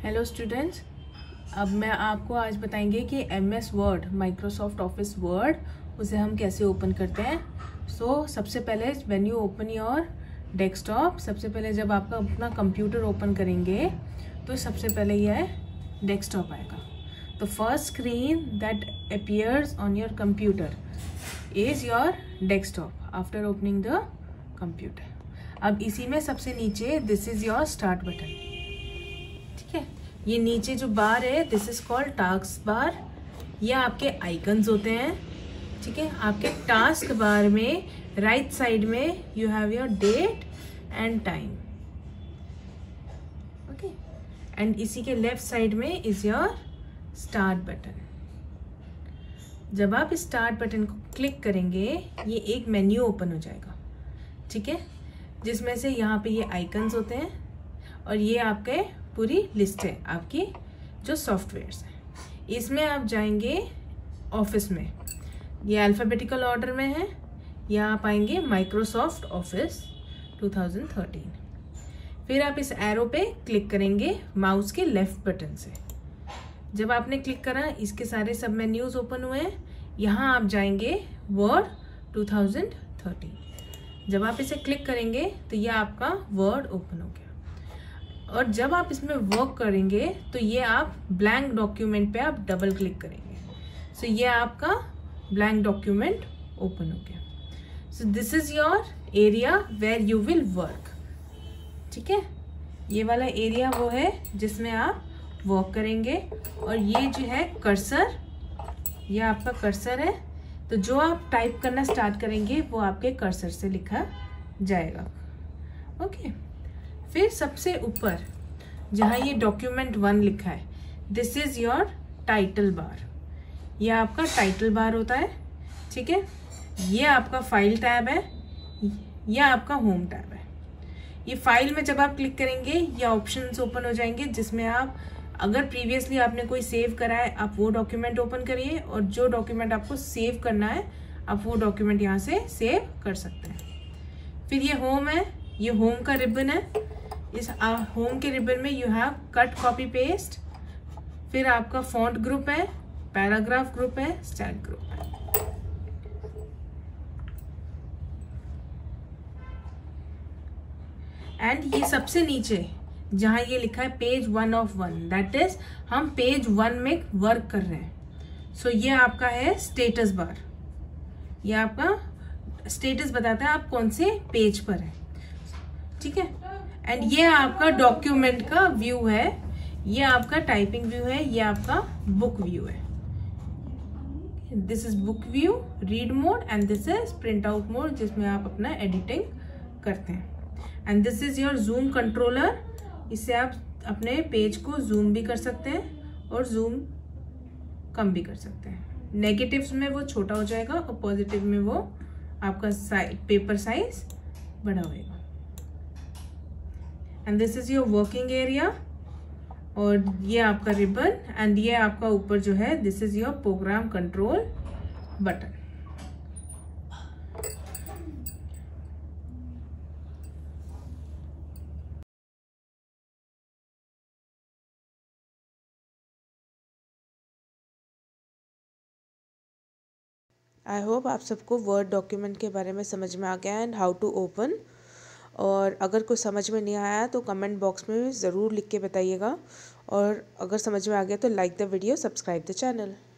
Hello students, अब मैं आपको आज बताएंगे कि MS Word, Microsoft Office Word, उसे हम कैसे ओपन करते हैं। सबसे पहले when you open your desktop, सबसे पहले जब आपका अपना कंप्यूटर ओपन करेंगे तो सबसे पहले यह डेस्कटॉप आएगा। तो first screen that appears on your computer is your desktop after opening the computer. अब इसी में सबसे नीचे this is your start button, ठीक है। ये नीचे जो बार है this is called task bar. ये आपके आइकन्स होते हैं, ठीक है। आपके टास्क बार में राइट साइड में you have your date and time, okay. And इसी के लेफ्ट साइड में इज योर स्टार्ट बटन। जब आप स्टार्ट बटन को क्लिक करेंगे ये एक मेन्यू ओपन हो जाएगा, ठीक है, जिसमें से यहाँ पे ये आइकन्स होते हैं और ये आपके पूरी लिस्ट है आपकी जो सॉफ्टवेयर्स हैं। इसमें आप जाएंगे ऑफिस में, ये अल्फ़ाबेटिकल ऑर्डर में है। यहाँ आप आएंगे माइक्रोसॉफ्ट ऑफिस 2013। फिर आप इस एरो पे क्लिक करेंगे माउस के लेफ्ट बटन से। जब आपने क्लिक करा इसके सारे सब मेन्यूज ओपन हुए हैं। यहाँ आप जाएंगे वर्ड 2013। जब आप इसे क्लिक करेंगे तो ये आपका वर्ड ओपन हो गया। और जब आप इसमें वर्क करेंगे तो ये आप ब्लैंक डॉक्यूमेंट पे आप डबल क्लिक करेंगे। सो ये आपका ब्लैंक डॉक्यूमेंट ओपन हो गया। So this is your area where you will work, ठीक है। ये वाला एरिया वो है जिसमें आप वर्क करेंगे। और ये जो है कर्सर, ये आपका कर्सर है। तो जो आप टाइप करना स्टार्ट करेंगे वो आपके कर्सर से लिखा जाएगा, ओके। फिर सबसे ऊपर जहाँ ये डॉक्यूमेंट 1 लिखा है this is your title bar. ये आपका टाइटल बार होता है, ठीक है। ये आपका फाइल टैब है, ये आपका होम टैब है। ये फाइल में जब आप क्लिक करेंगे ये ऑप्शंस ओपन हो जाएंगे जिसमें आप अगर प्रीवियसली आपने कोई सेव करा है आप वो डॉक्यूमेंट ओपन करिए, और जो डॉक्यूमेंट आपको सेव करना है आप वो डॉक्यूमेंट यहाँ से सेव कर सकते हैं। फिर ये होम है, ये होम का रिबन है। इस होम के रिबन में you have cut copy paste. फिर आपका फॉन्ट ग्रुप है, पैराग्राफ ग्रुप है, स्टाइल ग्रुप है। एंड ये सबसे नीचे जहां ये लिखा है पेज 1 of 1, दैट इज हम पेज 1 में वर्क कर रहे हैं। सो ये आपका है स्टेटस बार। ये आपका स्टेटस बताता है आप कौन से पेज पर है, ठीक है। एंड ये आपका डॉक्यूमेंट का व्यू है, ये आपका टाइपिंग व्यू है, ये आपका बुक व्यू है। This is book view, read mode, and this is print out mode जिसमें आप अपना एडिटिंग करते हैं। And this is your zoom controller. इससे आप अपने पेज को जूम भी कर सकते हैं और जूम कम भी कर सकते हैं। नेगेटिव्स में वो छोटा हो जाएगा और पॉजिटिव में वो आपका पेपर साइज बड़ा होगा। And this is your working area, और ये आपका रिबन, एंड ये आपका ऊपर जो है this is your program control button. I hope आप सबको वर्ड डॉक्यूमेंट के बारे में समझ में आ गया एंड हाउ टू ओपन। और अगर कुछ समझ में नहीं आया तो कमेंट बॉक्स में ज़रूर लिख के बताइएगा। और अगर समझ में आ गया तो like the video, subscribe the channel.